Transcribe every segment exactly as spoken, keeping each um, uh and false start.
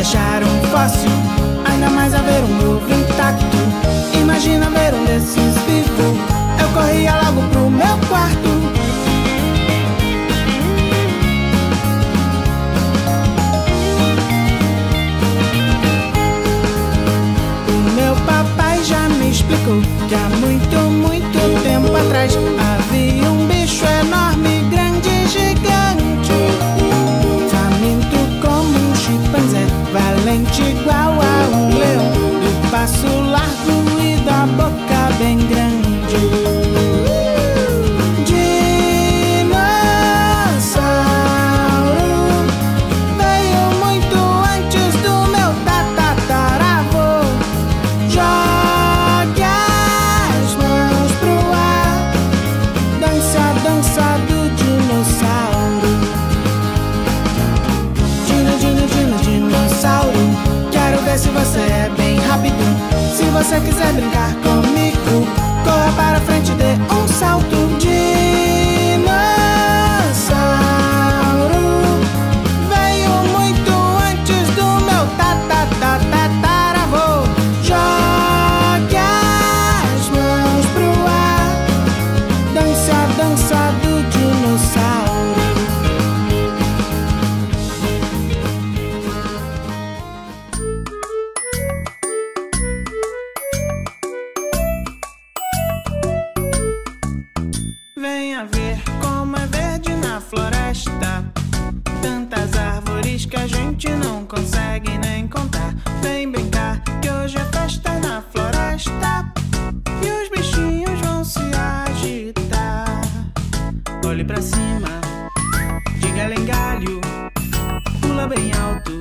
achar um fóssil, ainda mais a ver um novo intacto. Imagina ver um desses vivo. Eu corria logo pro meu quarto. O meu papai já me explicou que há muito, muito tempo atrás havia um bicho enorme, grande, gigante, faminto como um chimpanzé, valente igual a um leão, do passo largo e da boca bem grande. Se você é bem rápido, se você quiser brincar comigo, corra para frente e dê um salto. Dinossauro veio muito antes do meu tataravô. Jogue as mãos pro ar, dance a dança do dinossauro. Venha ver como é verde na floresta, tantas árvores que a gente não consegue nem contar. Vem brincar que hoje é festa na floresta e os bichinhos vão se agitar. Olhe pra cima, de galho em galho, pula bem alto.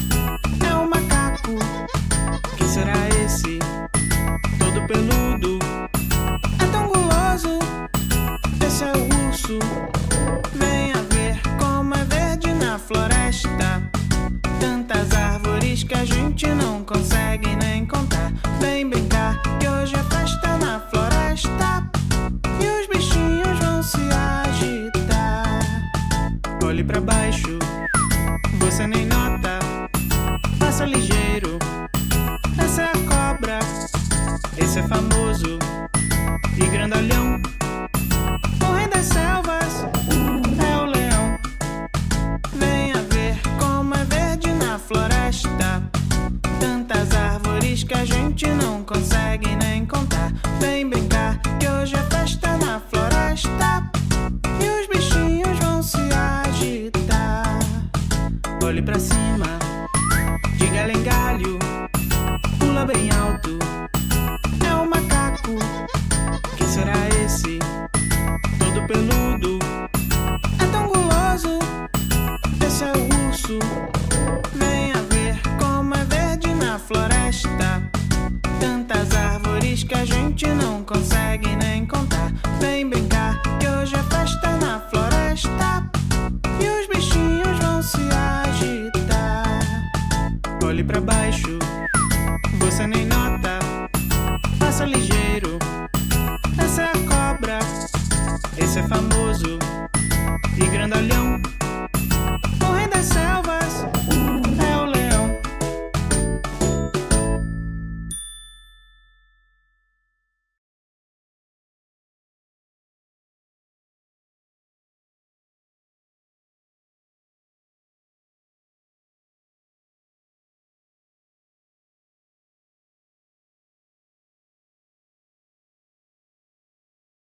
É um macaco, que será esse? Todo peludo, é tão guloso. Esse é o urso. Venha ver como é verde na floresta, tantas árvores que a gente não consegue nem contar. Vem brincar que hoje é festa na floresta e os bichinhos vão se agitar. Olhe pra baixo, você nem nota, passa ligeiro. Essa é a cobra, esse é famoso e grandalhão. O rei das selvas é o leão. Venha ver como é verde na floresta, tantas árvores que a gente não consegue nem contar. Vem brincar que hoje é festa na floresta e os bichinhos vão se agitar. Olhe pra cima, de galho em galho, pula bem alto. É um macaco, que será esse? Todo peludo, é tão guloso. Esse é o urso. Venha ver como é verde na floresta, tantas árvores que a gente não consegue nem contar. Vem brincar que hoje é festa na floresta e os bichinhos vão se agitar. Olhe pra baixo, você nem nota, passa ligeiro. Essa é a cobra, esse é famoso e grandalhão.